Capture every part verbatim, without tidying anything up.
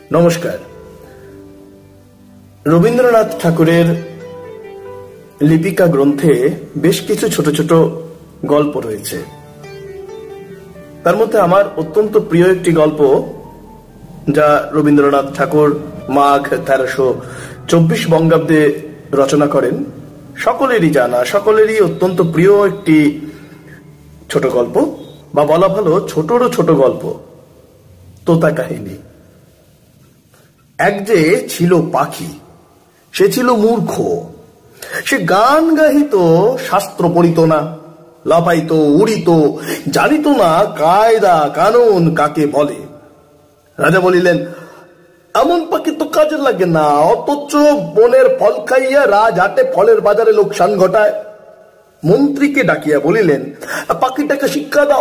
নমস্কার। রবীন্দ্রনাথ ঠাকুরের লিপিকা গ্রন্থে বেশ কিছু ছোট ছোট গল্প রয়েছে। তার মধ্যে আমার অত্যন্ত প্রিয় একটি গল্প, যা রবীন্দ্রনাথ ঠাকুর মাঘ তেরোশো চব্বিশ বঙ্গাব্দে রচনা করেন, সকলেরই জানা, সকলেরই অত্যন্ত প্রিয় একটি ছোট গল্প, বা বলা ভালো ছোটরও ছোট গল্প, তোতা কাহিনী। এক যে ছিল পাখি, সে ছিল মূর্খ। সে গান গাহিত, শাস্ত্র পড়িত না, লাফাইত, উড়িত, জানিত না কায়দা কানুন কাকে বলে। রাজা বলিলেন, এমন পাখি তো কাজে লাগে না, অথচ বনের ফল খাইয়া রাজহাটে ফলের বাজারে লোকসান ঘটায়। মন্ত্রীকে ডাকিয়া বলিলেন, পাখিটাকে শিক্ষা দাও।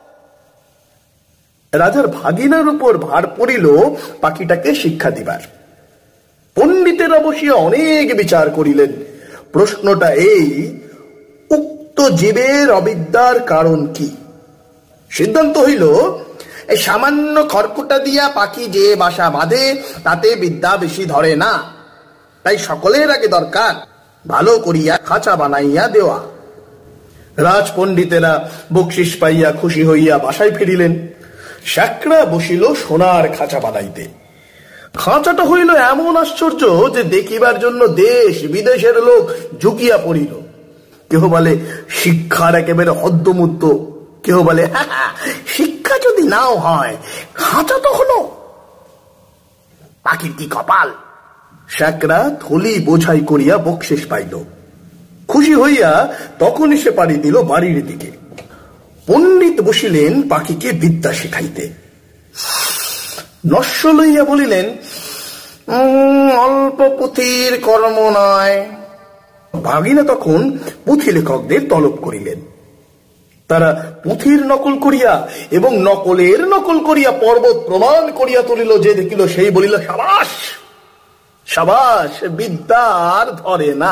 রাজার ভাগিনার উপর ভার পড়িল পাখিটাকে শিক্ষা দিবার। পণ্ডিতেরা বসিয়া অনেক বিচার করিলেন। প্রশ্নটা এই, উক্ত জীবের অবিদ্যার কারণ কি? সিদ্ধান্ত হইল, এই সামান্য খড়কুটা দিয়া পাখি যে বাসা বাঁধে, তাতে বিদ্যা বেশি ধরে না। তাই সকলের আগে দরকার ভালো করিয়া খাঁচা বানাইয়া দেওয়া। রাজপণ্ডিতেরা বকশিস পাইয়া খুশি হইয়া বাসায় ফিরিলেন। শ্যাকরা বসিল সোনার খাঁচা বানাইতে। খাঁচাটা হইল এমন আশ্চর্য যে দেখিবার জন্য দেশ বিদেশের লোক ঝুঁকিয়া পড়িল। কেহ বলে শিক্ষার একেবারে হদ্দমুদ্দ, কেহ বলে শিক্ষা যদি নাও হয়, খাঁচা তো হলো, পাখির কি কপাল। শ্যাকরা থলি বোঝাই করিয়া বকশিস পাইল। খুশি হইয়া তখনই সে পাড়ি দিল বাড়ির দিকে। পণ্ডিত বসিলেন পাখিকে বিদ্যা শিখাইতে। নস্য লইয়া বলিলেন, অল্প পুঁথির কর্ম নয়। ভাগিনা তখন পুঁথি লেখকদের তলব করিলেন। তারা পুঁথির নকল করিয়া এবং নকলের নকল করিয়া পর্বত প্রমাণ করিয়া তুলিল। যে দেখিল সেই বলিল, সাবাস সাবাস, বিদ্যা আর ধরে না।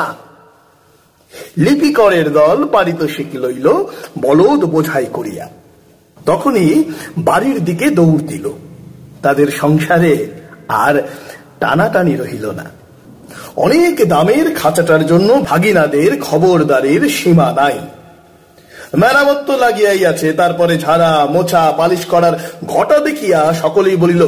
লিপিকরের দল পারিতোষিক লইল বলদ বোঝাই করিয়া। তখনই বাড়ির দিকে দৌড় দিল। তাদের সংসারে আর টানাটানি রহিল না। অনেক দামের খাঁচাটার জন্য ভাগিনাদের খবরদারির সীমা নাই। মেরামত লাগিয়াই আছে। তারপরে ঝাড়া মোছা পালিশ করার ঘটা দেখিয়া সকলেই বলিল,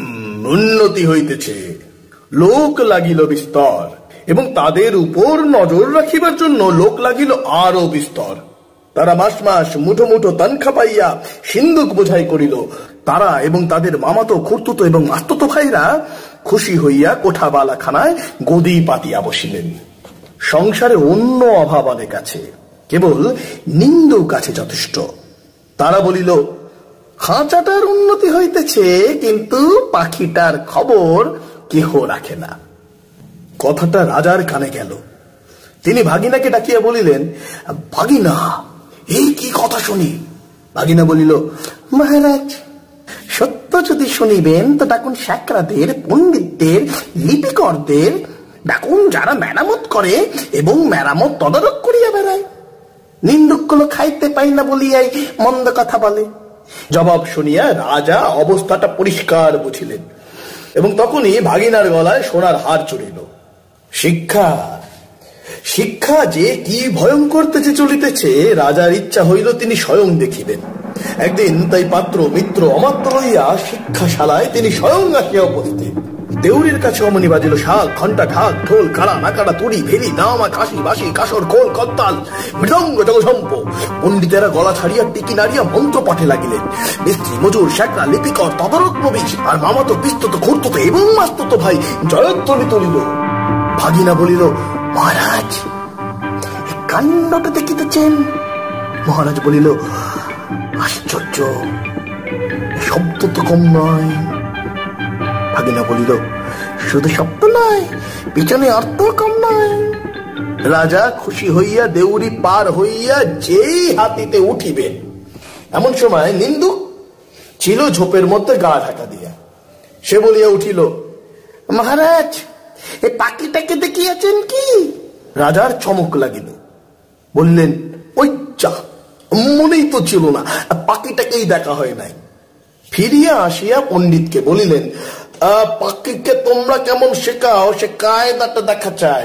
উন্নতি হইতেছে। লোক লাগিল বিস্তর, এবং তাদের উপর নজর রাখিবার জন্য লোক লাগিল আরো বিস্তর। তারা মাস মাস মুঠো মুঠো তনখা পাইয়া সিন্ধুক বোঝাই করিল। তারা এবং তাদের মামাতো, খুড়তুতো এবং মাস্তুতো ভাইরা খুশি হইয়া কোঠাবালাখানায় গদি পাতিয়া বসিলেন। সংসারে অন্য অভাব অনেক আছে, কেবল নিন্দুক আছে যথেষ্ট। তারা বলিল, খাঁচাটার উন্নতি হইতেছে, কিন্তু পাখিটার খবর কেহ রাখে না। কথাটা রাজার কানে গেল। তিনি ভাগিনাকে ডাকিয়া বলিলেন, ভাগিনা, এই কি কথা শুনি? ভাগিনা বলিল, মহারাজ, সত্য যদি শুনিবেন তো ডাকুন শ্যাকরাদের, পণ্ডিতদের, লিপিকরদের ডাকুন, যারা মেরামত করে এবং মেরামত তদারক করিয়া বেড়ায়। নিন্দুকগুলো খাইতে পাই না বলিয়াই মন্দ কথা বলে। জবাব শুনিয়া রাজা অবস্থাটা পরিষ্কার বুঝিলেন, এবং তখনই ভাগিনার গলায় সোনার হার চড়িল। শিক্ষা শিক্ষা যে কি ভয়ঙ্কর তেজে চলিতেছে, রাজার ইচ্ছা হইল তিনি স্বয়ং দেখিবেন। একদিন তাই পাত্র মিত্র অমাত্য লইয়া শিক্ষাশালায় তিনি স্বয়ং আসিয়া উপস্থিত। দেউরির কাছে অমনি বাজিল শাক, ঘণ্টা, ঢাক, ঢোল, কাড়া, নাকাড়া, তুড়ি, ভেরি, দামা, কাশি, বাঁশি, কাসর, খোল, করতাল, মৃদঙ্গ, জগঝম্প। পণ্ডিতেরা গলা ছাড়িয়া টিকি নাড়িয়া মন্ত্র পাঠে লাগিলেন। মিস্ত্রি, মজুর, শ্যাকরা, লিপিকর, তদারক প্রবীর আর মামাতো, পিস্তত, খুড়তুতো এবং মাস্তুতো ভাই জয়ধ্বনি তুলিল। ভাগিনা বলিল, মহারাজ, এই কাণ্ডটা দেখিতেছেন? মহারাজ বলিল, আশ্চর্য, শব্দ তো কম নয়। ভাগিনা বলিল, শুধু শব্দ নয়, পিছনে অর্থ কম নয়। রাজা খুশি হইয়া দেউরি পার হইয়া যেই হাতিতে উঠিবেন, এমন সময় নিন্দুক ছিল ঝোপের মধ্যে গা ঢাকা দিয়া। সে বলিয়া উঠিল, মহারাজ, এই পাখিটাকে দেখিয়াছেন কি? রাজার চমক লাগিল। বললেন, ওই যা, মনেই তো ছিল না, পাখিটাকেই দেখা হয় নাই। ফিরিয়া আসিয়া পণ্ডিতকে বলিলেন, পাখিকে তোমরা কেমন শেখাও সে কায়দাটা দেখা চাই।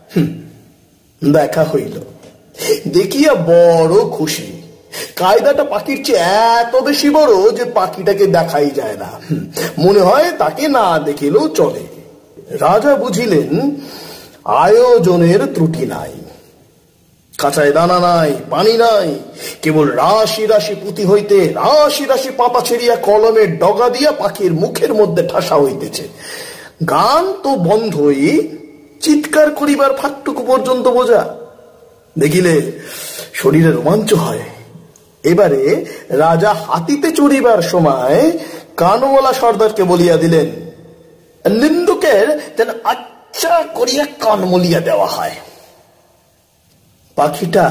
দেখা হইল, দেখিয়া বড় খুশি। কায়দাটা পাখির চেয়ে এত বেশি বড় যে পাখিটাকে দেখাই যায় না, মনে হয় তাকে না দেখিলেও চলে। রাজা বুঝিলেন আয়োজনের ত্রুটি নাই, কাঁচায় দানা নাই, পানি নাই, কেবল রাশি রাশি পুঁতি হইতে রাশি রাশি পাতা ছেড়িয়া কলমের ডগা দিয়া পাখির মুখের মধ্যে ঠাসা হইতেছে। গান তো বন্ধই, চিৎকার করিবার ফাঁকটুকু পর্যন্ত বোঝা। দেখিলে শরীরে রোমাঞ্চ হয়। এবারে রাজা হাতিতে চড়িবার সময় কানওয়ালা সর্দারকে বলিয়া দিলেন, নিন্দুকের যেন আচ্ছা করিয়া কান মলিয়া দেওয়া হয়। পাখিটা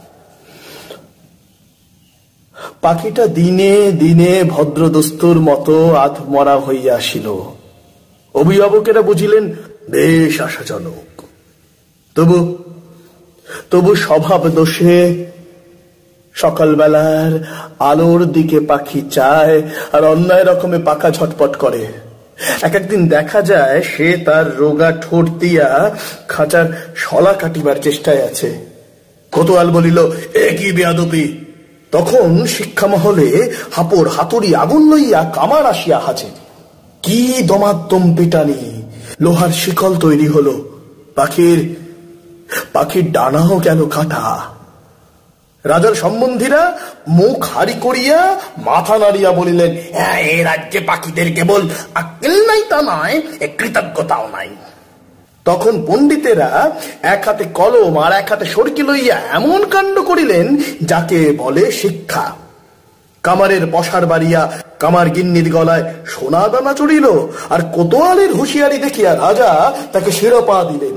পাখিটা দিনে দিনে ভদ্রদস্তুর মতো আধমরা হইয়া আসিল। অভিভাবকেরা বুঝিলেন বেশ আশাজনক। তবু তবু স্বভাব দোষে সকালবেলার আলোর দিকে পাখি চায় আর অন্যায় রকমে পাখা ঝটপট করে। এক একদিন দেখা যায় সে তার রোগা ঠোঁট দিয়া খাঁচার শলা কাটিবার চেষ্টায় আছে। কোতোয়াল বলিল, এ কি বেয়াদবি! তখন শিক্ষা মহলে হাপড় হাতুড়ি আগুন লইয়া কামার আসিয়া হাজির। কি দমাদ্দম পিটানি! লোহার শিকল তৈরি হলো। পাখির পাখির ডানাও গেল কাটা। রাজার সম্বন্ধীরা মুখ হারি করিয়া মাথা নাড়িয়া বলিলেন, এ রাজ্যে পাখিদের কেবল আক্কেল নাই তা নয়, কৃতজ্ঞতাও নাই। তখন পণ্ডিতেরা এক হাতে কলম আর এক হাতে সরকি লইয়া এমন কাণ্ড করিলেন যাকে বলে শিক্ষা। কামারের পশার বাড়িয়া কামার গিন্নির গলায় সোনা দানা চড়িল, আর কোতোয়ালের হুঁশিয়ারি দেখিয়া রাজা তাকে শিরোপা দিলেন।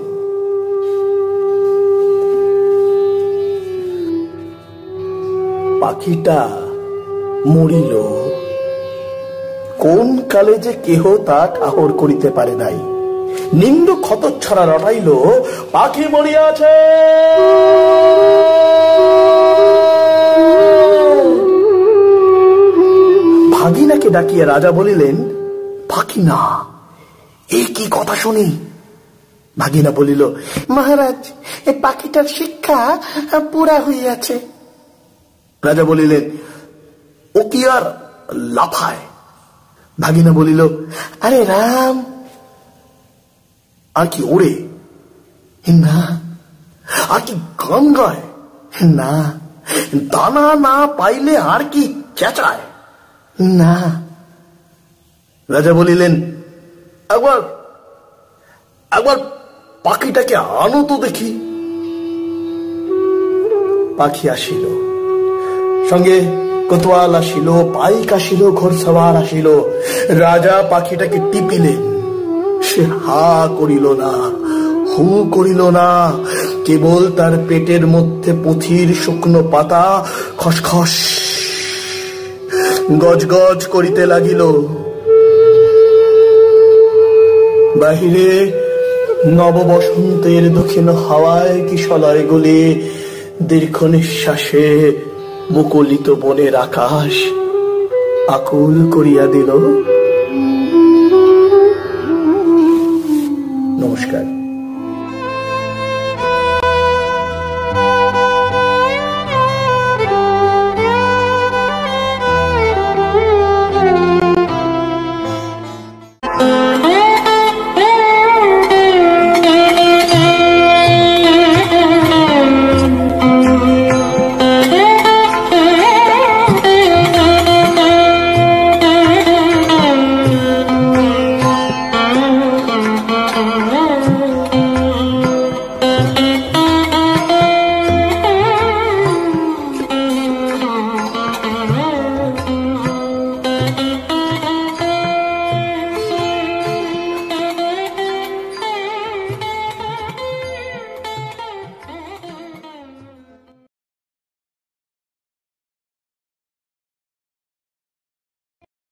পাখিটা মরিল, কোন কালে যে কেহ তা ঠাহর করিতে পারে নাই। নিন্দু ক্ষত ছড়া রটাইল, পাখি মরিয়াছে। ভাগিনাকে ডাকিয়া রাজা বলিলেন, ভাগিনা, এ কি কথা শুনি? ভাগিনা বলিল, মহারাজ, এ পাখিটার শিক্ষা পুরা হইয়াছে। রাজা বলিলেন, ও কি আর লাফায়? ভাগিনা বলিল, আরে রাম, আর কি ওড়ে? না। আর কি গান গায়? না। দানা না পাইলে আর কি চেঁচায়? না। রাজা বলিলেন, একবার একবার পাখিটাকে আনো তো দেখি। পাখি আসিল, সঙ্গে কোতোয়াল আসিল, পাইক আসিল, ঘোড়সওয়ার আসিল। রাজা পাখিটাকে টিপিলেন। সে হা করিল না, হু করিল না, কেবল তার পেটের মধ্যে পুঁথির শুকনো পাতা খসখস গজগজ করিতে লাগিল। বাহিরে নববসন্তের দক্ষিণ হাওয়ায় কিশলয় গলে দীর্ঘ নিঃশ্বাসে মুকুলিত বনের আকাশ আকুল করিয়া দিল।